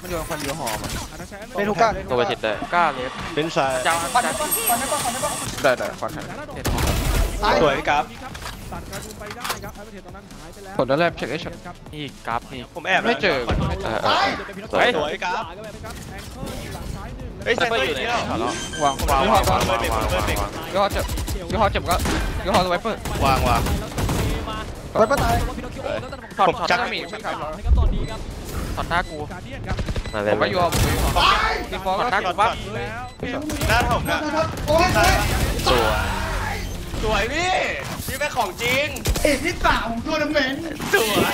มันโยนควันยูหอมเป็นฮูก้าตัวชิดได้ก้าเลสเป็นสายเจ้าได้ควันสวยครับผลแรกเช็คเอชนี่กราฟนี่ผมแอบไม่เจอสวยครับเฮ้ยไซเบอร์อยู่นี่แล้ววางยูฮอเจ็บยูฮอเจ็บก็ยูฮอตัวไวเปอร์วางไวเปอร์ตายถอดจักรมีถอดหน้ากูผมก็ยูฮอดีฟอลต์หน้ากูปั๊บหน้าผมนะสวยพี่เป็นของจริงที่3ผมตัวน้ำเหม็นสวย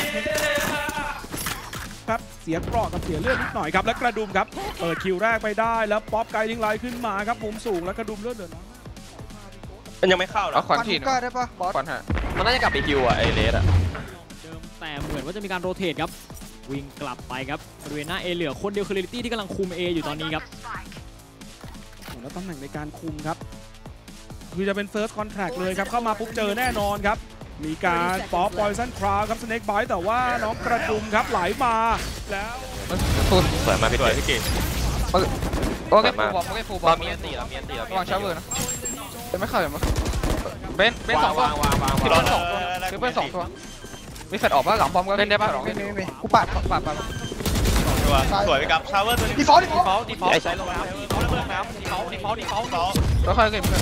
ครับเสียเกราะกับเสียเลือดนิดหน่อยครับและกระดุมครับเปิดคิวแรกไปได้แล้วป๊อปไกด์ทิ้งไลน์ขึ้นมาครับมุมสูงแล้วกระดุมเลือดเหลือน้อยมันยังไม่เข้าหรอควันทีก้าได้ปะบอสควันฮะมันน่าจะกลับไปคิวไอเลสเดิมแต่เหมือนว่าจะมีการโรเตทครับวิ่งกลับไปครับบริเวณหน้าเอเหลือคนเดียวคือเรลิตี้ที่กำลังคุมเออยู่ตอนนี้ครับแล้วตำแหน่งในการคุมครับคือจะเป็น first contract เลยครับเข้ามาปุ๊บเจอแน่นอนครับมีการป๊อป poison crowd ครับ snake bite แต่ว่าน้องกระดุมครับไหลมาแล้วสวยมากพี่พี่กิโอเคฟูบอลมีอันตีแล้ววางชาร์เวอร์นะจะไม่เข้าอย่างมั้งเป็น2ตัวที่เป็น2ตัวคือเป็น2ตัวมีแฟดออกป่ะหลังบอมก็เล่นได้ป่ะไม่กูปาดสวยครับชาวเวอร์ตัวนี้ดีฟอลต์ไอ้ใช้ลงน้ำแล้วค่อยเก็บ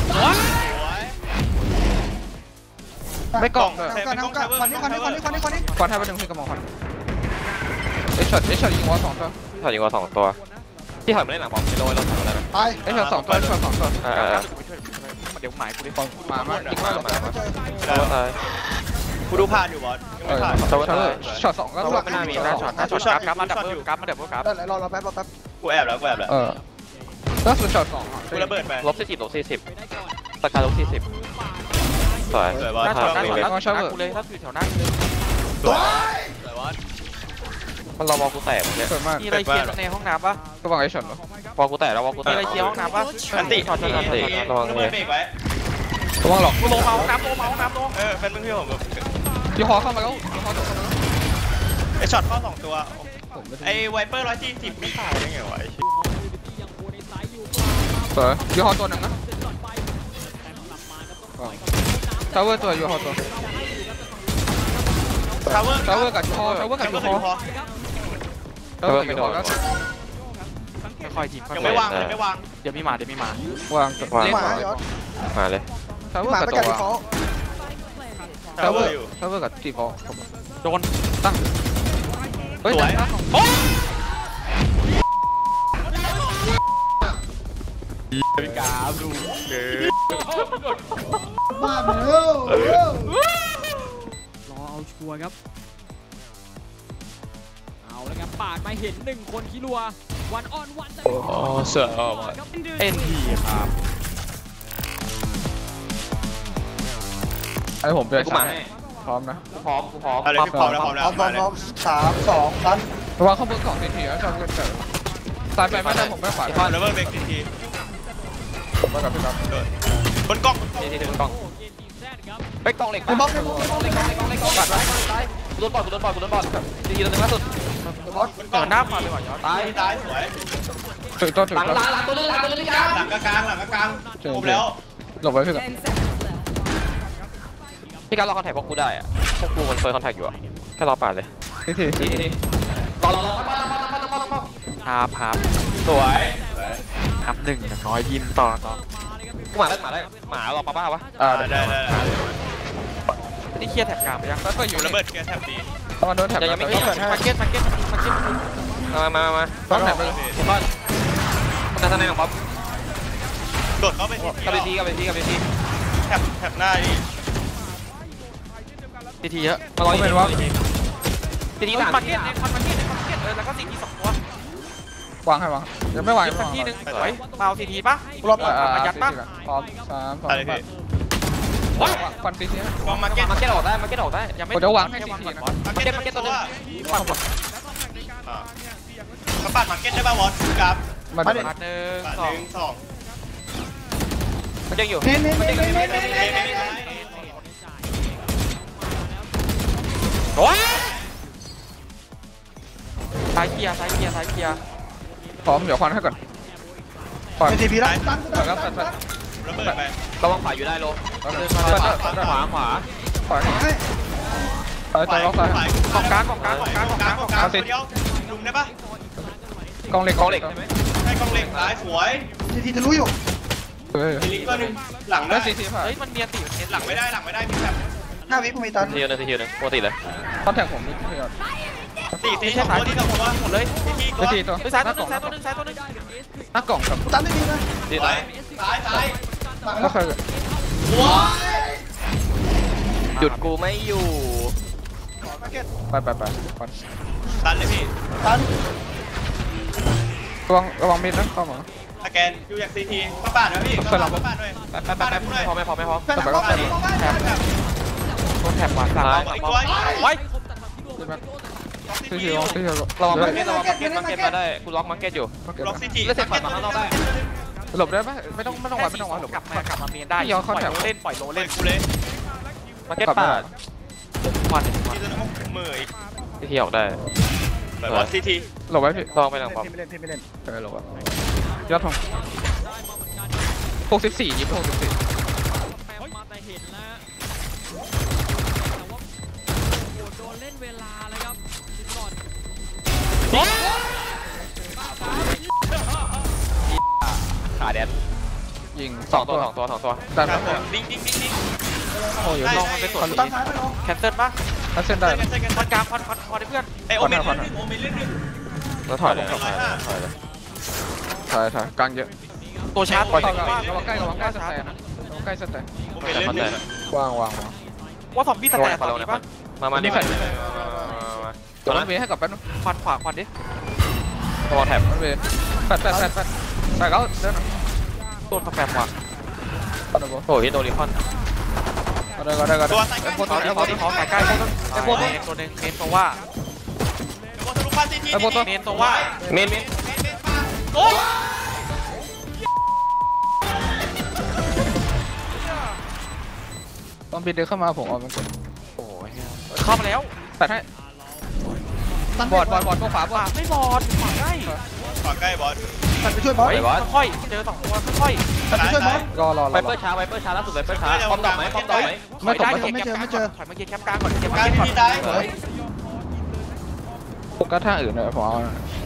ไม่กล่องเลยควันให้ไปดึงพี่กระบอกควันเอชช็อตยิงวอล2ตัวถอยยิงวอล2ตัวที่ถอยมาเล่นหลังบอมที่โดนเรา2แล้วนะเอชช็อต2ตัวเเดี๋ยวหมายกูดิมายิงมาตายกูดูผ่านอยู่บอสช็อต2ก็ไม่น่ามีหน้าช็อตกราฟมาดับเบิลกราฟรอแป๊บกูแอบแล้วก็สุดช็อต2 กูระเบิดไป -40ตะการ-40สวยบอสช็อตกูเลยถ้าถือแถวหน้าเลยสวยบอสมันเราวอลกูแตกเนี่ยมีอะไรเคียร์ในห้องน้ำปะก็วางไอ้ช็อตวอลกูแตกแล้ววอลกูแตกมีอะไรเคียร์ห้องน้ำปะอันติระวังเลยระวังหรอกลงมาห้องน้ำเป็นเพื่อนผมยูฮอเข้ามาแล้วไอช็อตเข้า2ตัวไอไวเปอร์140ไม่ตายได้ไงวะยูฮอตัวหนึ่งนะทาวเวอร์ตัวยูฮอตัวทาวเวอร์กับยูฮอไม่ค่อยทียังไม่วางเดี๋ยวมีมาวางเลยทาวเวอร์กับตัวทาวเวอร์กับตีฟอโดนตั้งเฮ้ยเป็นกาดูบ้าเร็วรอเอาชัวร์ครับเอาแล้วครับปาดมาเห็น1คนคิรัววันออนวันเสือเอ็นทีครับไอผมเป็นพร้อมนะพร้อมอะไรพี่พร้อมแล้ว 3 2 พันวางข้อมือ2 ทีแล้วชอบเกินเกิดตายไปไม่ได้ผมไม่ขวาแล้วเบรกทีผมมากับพี่ครับบนกล้องทีบนกล้องไปกล้องเหล็กไอ้บอสปัดกูโดนบอลทีตัวนึงล่าสุดหน้าฟันเลยว่ะตายสวยหลังตัวนึงหลังกลางผมแล้วหลบไว้พี่พี่การรอคอนแทคพวกกูได้อะพวกกูมันเฟิร์สคอนแทคอยู่อะแค่รอปาดเลยทีรอครับสวยครับ1อย่างน้อยยินต่อกูหมารอป้าวะได้นี่เคลียร์แถบกลางไปยังก็อยู่ระเบิดเคลียร์แถบดีโดนแถบยังไม่เคลียร์มาเก็ตมาต้องแถบไปเลยมันจะทำไงของป๊อปโดดเข้าไปกับไปทีแถบหน้าทีเยอะมาลอยเป็นว่าทีนี้มาเก็ตแล้วก็ที2ตัววางให้วางยังไม่วางทีนึงเมาทีป่ะรอบมายัดป่ะพร้อม3 2 1ฟันทีนี้วางมาเก็ตออกได้ยังไม่จะวางให้ทีนะมาเก็ตตัวนึงปัดหมดมาปัดมาเก็ตได้ป่ะวอสครับมา1 2 มันยังอยู่โซ้ายเคลียร์พร้อมเดี๋ยวควันให้ก่อนปล่อยเป็นทีพีแล้วตันปล่อยแล้วตัดระเบิดไประวังขวาอยู่ได้โลขวาขวาให้ต่อยล็อกซ้ายกองกลางคนเดียวลุมได้ปะกองเหล็กใช่ไหมให้กองเหล็กซ้ายสวยทีทีจะรู้อยู่เฮ้ยลิงตัวนึงหลังได้ได้สี่ผ่านเฮ้ยมันเมียติมันเมียหลังไม่ได้มีแบบ 5 วิกูมีตันทีนึงปกติเลยคอนแทคผมนี่พี่ยอดตีสองตัวที่กับผมว่าหมดเลยทีได้สี่ตัวซ้ายหน้าตัวกล่องนึงซ้ายตัวนึงหน้ากล่องครับกูตันได้ดีนะดีซ้ายซ้ายหลังก็แล้วเคยว้ายหยุดกูไม่อยู่ไปควันตันเลยพี่ตันระวังมิดนะเข้ามาสแกนอยู่จากซีทีป้าป่าด้วยพี่ป้าป่าด้วยแป๊บไม่พอแฟนเขาแฟนเขาโดนแถบขวาซ้ายอีกตัวไว้สี่ระวังมาร์เก็ตมาได้กูล็อกมาร์เก็ตอยู่ล็อกซีทีหลบได้ปะไม่ต้องวัดหลบกลับมาเมียได้ปล่อยโลเล่นกูเลยมาร์เก็ตป่าควันที่จะต้องมืออีกที่เที่ยวได้แบบว่าซีทีหลบไว้พี่ลองไปหลังปั๊มไม่เล่นหลบอ่ะยอดทอง64ยิบ64 มาแต่เห็นแล้วแต่ว่าโดนเล่นเวลาเลยครับก่อนขาแดนยิง 2 ตัวได้คครัรับบ ผมดิ้งโอ้ยลองมันไปสวนตันซ้ายไปลงแคนเซิลป่ะถ้าเส้นได้ควันกลางควันได้เพื่อนไอโอเมนเรื่องนึงโอเมนเรื่องนึงแล้วถอยเลยถ่ายกลางเยอะตัวชาร์จระวังใกล้สแตนนะใกล้สแตนโอเมนเรื่องนึงวางว่าซอมบี้สแตนตอนนี้ป่ะมาดิตัวนั้นเวให้กับแป๊บนึงควันขวาควันดิตัวแถบมันเวแปดแล้วเดินโดนกาแฟว่ะก็ได้โอ้ยโดนลิคอนตัวใส่ไอ้พวกที่เขาใกล้ไอ้พวกตัวนึงเมนตัวว่าตัวทะลุพันซีทีเมนตัวว่าเมนโอ้ยตอนบินเดินเข้ามาผมเอามันโอ้ยเข้ามาแล้วแปดให้บอดตัวขวาบอดไม่บอดขวาใกล้ขวาใกล้บอสตันไปช่วยบอสค่อยเจอ2ตัวค่อยตันไปช่วยบอสรอไวเปอร์ช้าล่าสุดไวเปอร์ช้าพร้อมดอกไหมไม่ตกถอยมาเกียร์แคปกลางก่อนเกียร์การที่ได้ก็ท่าอื่นเลยผมเอา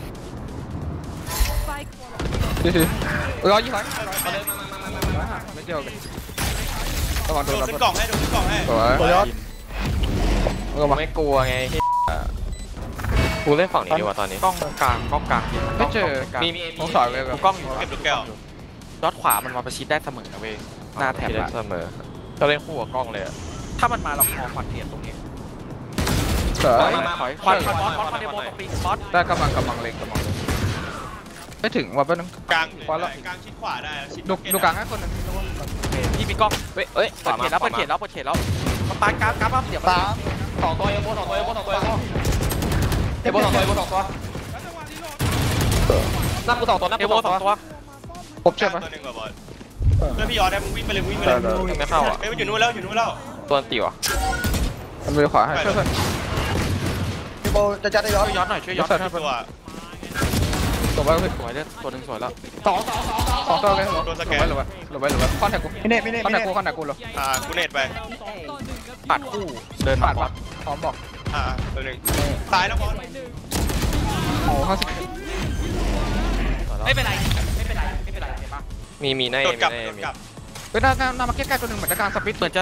ดีรอยี่ห้อไม่เกี่ยวกันระวังโดโดนนระขึ้เบินดกล่องให้โดนขึ้นกล่องให้สวยตัวยอดไม่กลัวไงกูเล่นฝั่งนี้ดีกว่าตอนนี้กล้องกลางไม่เจอมีผมสอยเลยกูกล้องอยู่เก็บลูกแก้วยอดขวามันมาประชิดได้เสมอนะเว้ยหน้าแถบเสมอเราเล่นคู่กับกล้องเลยถ้ามันมาเราพอควันเทียนตรงนี้สวยควันเดโมตรงปีบอสได้กำลังเล็งไม่ถึงว่าเป็นกลางชิดขวาได้ชิดดูกลางให้คนนึงพี่มีกล้องเฮ้ยเปิดเขตแล้วมาปานกลางปั๊บเดี๋ยว 2 ตัวเอโบ2 ตัวนั่งกู2 ตัวนั่งกู2 ตัวผมเชื่อไหมตัวนึงกับบอสเพื่อนพี่ยอดได้มึงวิ่งไปเลยวิ่งไปเลยไม่เข้าอ่ะเฮ้ยมันอยู่นู้นแล้วอยู่นู้นแล้วตัวตีวะมันมือขวาให้ช่วยเพื่อนพี่โบจะจัดได้ยอดช่วยย้อนหน่อยตัวตัวไว้เฮ้ยสวยเลยตัวนึงสวยแล้วสองตัวเลยหลบไว้คอนแทคกูไม่เน่คอนแทคกูเลยกูเน็ตไปปัดคู่เดินผ่านปั๊บพร้อมบอกตัวนึงตายแล้วบอสโอ้50 ไม่เป็นไรเห็นปะมีในโดดกลับเฮ้ยหน้ามาร์เก็ตใกล้ตัวหนึ่งเหมือนจะกลางสปิดเหมือนจะ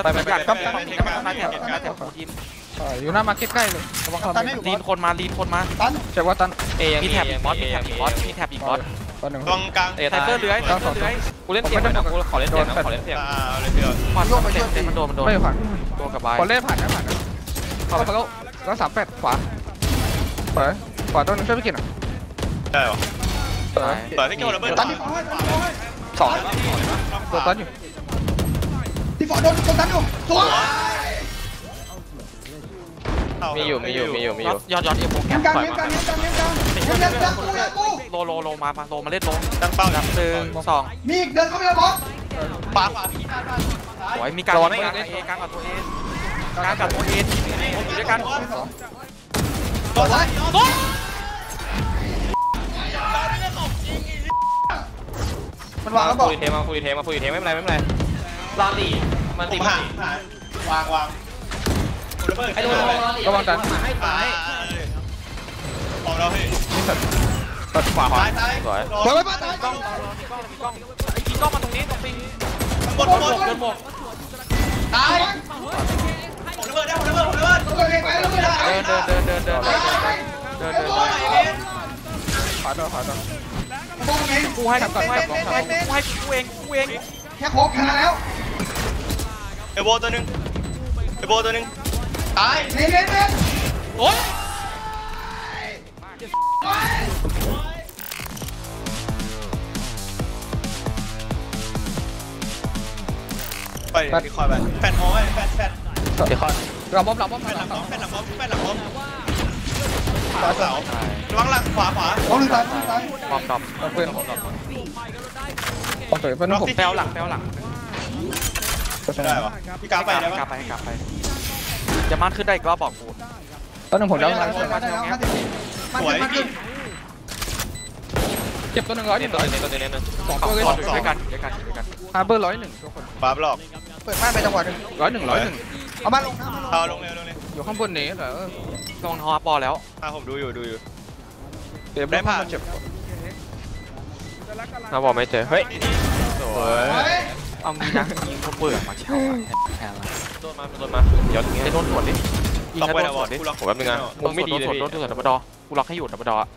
ทีมอยู่หน้ามาร์เก็ตใกล้เลยระวังตันให้อยู่บลีอสนคนมาตันเช็คว่าตันมีแถบอีกบอสมีแถบอีกบอสตอนหนึ่งกองกลางไทเกอร์เลื้อยกูเล่นเสียงนะกูขอเล่นเสียงเลยเพื่อนควันเต็มมันโดนไม่ผ่านโดนกับบายพอเล่ผ่านนะเข้าแล้ว38ขวาตัวนึงช่วยพี่กินอ่ะได้หรอเปิดให้เกี่ยวระเบิดตันที่ฟอร์ให้ 2ตัวตันอยู่ที่ฟอร์โดนตันอยู่สวยมีอยู่ย้อนเอโมเงี้ยกลางกูโลมาเล่นโลตั้งเป้าดับ1 2 มีอีกเดินเข้าไปเลยบอสขวาพี่สวยมีการไม่กลางกับตัวเองอยู่ด้วยกันบอสมันวางแล้วบอกฟูลเทมาฟูลเทมาฟูลเทไม่เป็นไรไม่เป็นไรรอตีมันตีผมห่างวางระเบิดไอ้โดนระวังดันให้ตายของเราเฮ้ยตัดขวาตายสวยไปป้าตายกล้องไอ้กีกล้องมาตรงนี้ตรงปิงบนเดินหมดตายผมระเบิดได้ผมระเบิดระเบิดเองไประเบิดได้เดิน ขวาตัวบ้องเองกูให้กูเองแค่โคกแค่นั้นแล้วไอโบตัวนึงตายเน้นโอ๊ยไปดิคอยไปแฟนหอไว้แฟนเดี๋ยวเราบอมแฟนหลังขวาเสาระวังหลังขวาต้องหนึ่งตายบอมดอมเพื่อนตัวเพื่อนผมแปลวหลังได้ปะพี่กาไปได้ปะกลับไปจะมั่นขึ้นได้อีกรอบบอกกูตอนนึงผมจะได้แล้วมันขึ้นเก็บตัว100 ตัวนึง 2ตัวเลยด้วยกันฮาร์เบอร์101ทุกคนบาร์บล็อกเปิดม่านไปจังหวะนึง 101 เอามาลงนะเอาลงเลยอยู่ข้างบนนี้เหรอลงฮอปอแล้วผมดูอยู่เดี๋ยวได้ผ่านเจ็บเราบอกไม่เจอเฮ้ยสวยเอางี้นะยิงเขาเบื่อมาเช่าโดนมาเดี๋ยวให้โดนตรวจดิยิงให้โดนตรวจดิผมแป๊บนึงนะมึงไม่ดีเลยโดนดับดอกูล็อกให้อยู่ดับดอ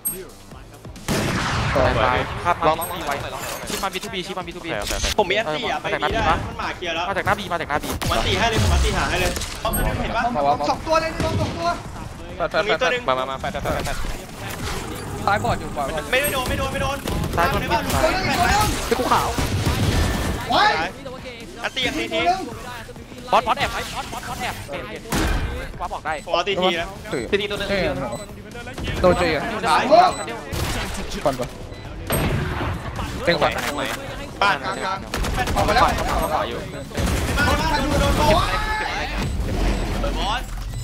ไปครับมาบีไว้ชิปมาบีทูบีผมมีอันตีอ่ะไปดีได้มันหมาเคลียร์แล้วมาจากหน้าบีผมอันตีให้เลยผมอันตีหาให้เลยเห็นปะสองตัวเลยนี่ลงสองตัวตรงนี้ตัวนึงมาแปดซ้ายบอดอยู่ขวาไม่โดนซ้ายโดนบีที่กูขาวไว้อันตีทีบอสแอบไว้บอสแอบว้าบอกได้ผมเอาตีทีนะตีตัวนึงโดนเจียก่อนเต็งก่อนบ้านกลางออกมาแล้วอยู่มาดูโดนโกบอส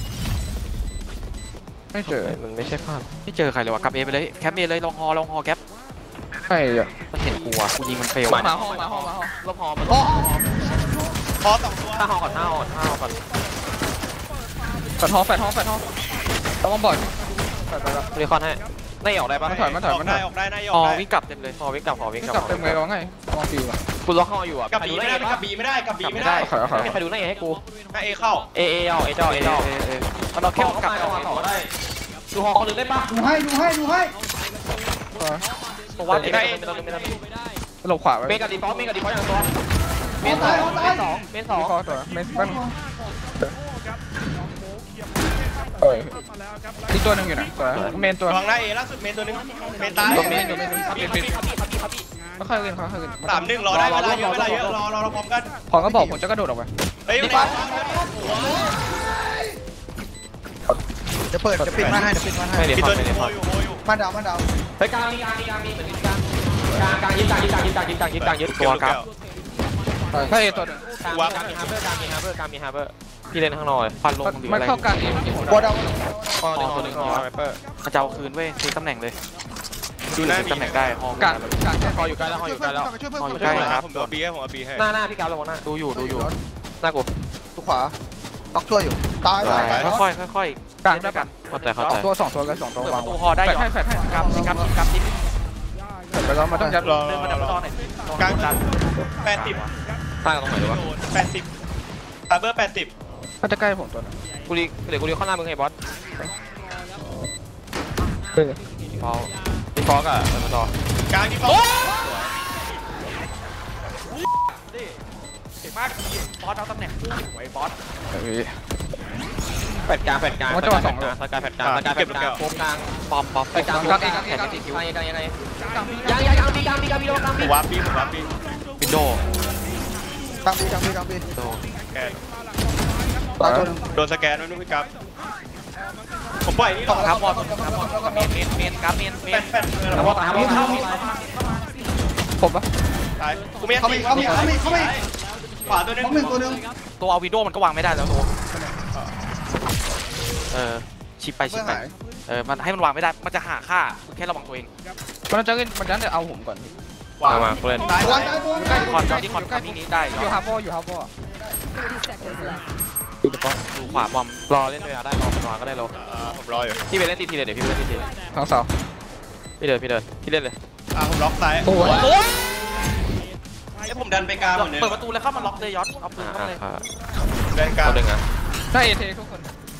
ไม่เจอมันไม่ใช่ภาพไม่เจอใครเลยว่ะกลับเอไปเลยแคปเอเลยลองฮอแคปใช่อ่ะมันเห็นกูอ่ะกูยิงมันเฟลมาห้องลบหอมาพอ2ตัวห้าฮอก่อนแฟดห้องต้องบอดแฟดไปแล้วเรียกคอนให้ได้ออกได้ปะมันถอยออกได้นายอฮออกได้วิ่งกลับเต็มเลยฮอวิ่งกลับกลับเต็มเลยร้องไงมองฟิวอ่ะกูล็อกฮออยู่อ่ะกับบีไม่ได้ขอใครดูได้ให้กูถ้าเอเข้าเอมันเราแค่กลับดูฮอคนอื่นได้ปะดูให้เพราะว่าเอหลบขวาไว้เมกับดีฟอสอย่างตัวเมนสองคอตัวเมสบ้างอีกตัวนึงอยู่นะตัวเมนตัวระวังหน้าเอล่าสุดเมนตัวนึงเมนตายเมนไม่ค่อยขึ้น 3-1รอได้เวลาเยอะรอพร้อมกันพอก็บอกผมจะกระโดดออกไปเฮ้ยจะปิดม่านให้ปิดม่านให้ไม่เดี๋ยวมีคตัอวน นึงเดี๋ยวคอนอยู่ม่านดาวไปกลางมีเหมือนกันกลางยึดตัวครับถ้าเอตัวนึงกลางมีฮาร์เบอร์พี่เล่นข้างนอกฟันลงหรือมันอะไรเข้ากลางเองที่ผมบอดาวฮอตัวนึงฮอไวเปอร์มันจะเอาคืนเว้ยซื้อตำแหน่งเลยดูหน้าตำแหน่งได้ฮอกลางแค่ฮออยู่ใกล้แล้วช่วยเพื่อนใกล้ครับผมเอาบีให้หน้าพี่กาวระวังหน้าดูอยู่หน้ากูตัวขวาล็อกช่วยอยู่ตายค่อยกลางได้กัปะนเข้าใจตัว2ตัวกัน2ตัวเปิดวาปงระตูฮอได้แฟหรอดให้กับนิดไปแล้วมันต้องยัดรอเดินมาดับดอหน่อยกลางดัน 80 ตั้งตรงไหนดีวะ 80 Cyber 80 ถ้าจะใกล้ผมตัวนึงกูรีเดี๋ยวกูรีข้างหน้ามึงไอ้บอสฟอกอะดับดอกลางที่บอลเก่งมากบอสเอาตำแหน่งไว้บอสแฟดกลางสกายแผ่นกลางโค้งกลางปอมไปกลางแผ่นที่คิวยังผมวาร์ปบีวินโดว์กลางปีวินโดว์แกนตายตัวนึงโดนสแกนไม่รู้พี่กับผมปล่อยนี่หรอครับบอสเมนครับเมนแฟนครับบอสครับบอสผมปะตายกูไม่ขวาตัวนึงตัวนึงตัวเอาวินโดว์มันก็วางไม่ได้แล้วตัวชิปไปมันให้มันวางไม่ได้มันจะหาค่าแค่ระวังตัวเองมันจะเล่นมันจะเอาผมก่อนมาเล่นตายวันตายตัวใกล้คอนที่คอนที่นี้ได้อยู่ฮาร์บอร์อยู่ฮาร์บอร์ 30 seconds left. ดูขวาบอมรอเล่นเวลาได้รอก็ได้รอผมรออยู่พี่ไปเล่นทีเลยเดี๋ยวพี่ไปเล่นทีทางเสาพี่เดินพี่เล่นเลยผมล็อกซ้ายโอ้ยไอ้ผมดันไปกลางเหมือนเดิมเปิดประตูแล้วเข้ามาล็อกเลยยอดเอาปืนเข้าเลยเดินกลางตัวหนึ่งอ่ะได้เอเททุกคน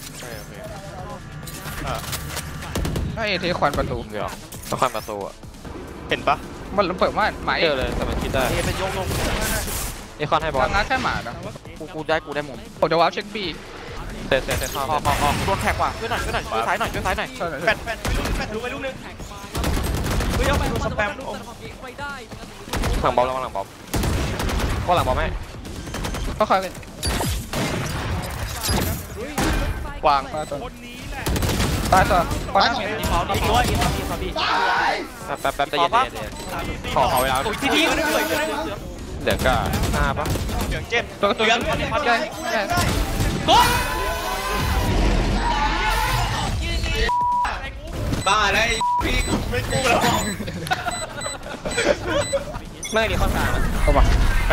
ได้เอเทควันประตูยิงเลยหรอต้องความประตูอ่ะเห็นปะมันเปิดว่าหมายเจอเลยแต่มันคิดได้เป็นยกลงไอคอนให้บอลทางนั้นแค่หมานะกูได้มุมผมจะวาร์ปเช็คบีเตะเข้าออกโดนแท็กว่ะช่วยหน่อยช่วยซ้ายหน่อยแฟดรู้ไปลูกนึงเฮ้ยเอาไปดูสแปมไปได้หลังบอลระวังหลังบอลก็หลังบอลไหมก็ค่อยเป็นวางตายตัวคนนี้แหละตายตัวปาหน้าเมนอีกตัวแป๊บใจเย็นขอเวลาที่นี่เหลือก็5ป่ะเหลืองเจ็บตัวใหญ่ใหญ่บ้าแล้วพี่ไม่กู้แล้วไม่ดีข้อสามเข้ามา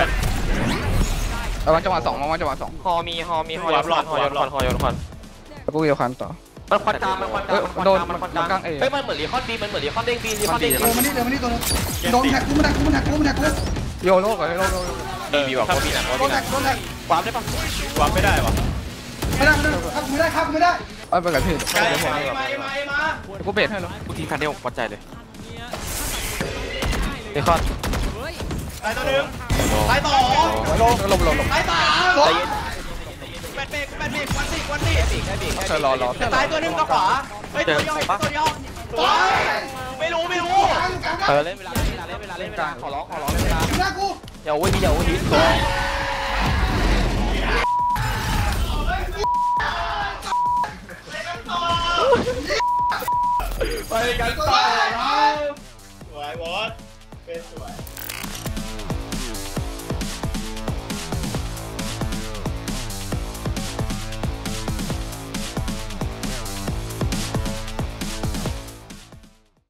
ระวังจังหวะ2ระวังจังหวะ2 ฮอมียนควันแล้วกูเดียวคันต่อมันควันกลางมันควันกลางโดนมันกลางเอเฮ้ยมันเหมือนรีคอนบีมันเหมือนรีคอนเด้งบีรีคอนเด้งเดินมานี่ตัวนึงโดนแท็กกูมันแท็กกูโยโลก่อนโยโลบีแบบโคตรบีหนักโดนแท็กวาร์ปได้ปะวางไม่ได้วะไม่ได้ครับไม่ได้เอาไปกับพี่ไกลมากูเบรดให้แล้วกูทีมคันเดียววัดใจเลยรีคอนตายตัวนึงตายต่อลมตายต่อใจเย็นแปดเบรกวันนี้เธอรอตายตัวนึงตัวขวาเฮ้ยตัวย่อไม่รู้เล่นเวลาขอร้องเล่นเวลาหน้ากูอย่าโอ้ยทีไปกันต่อ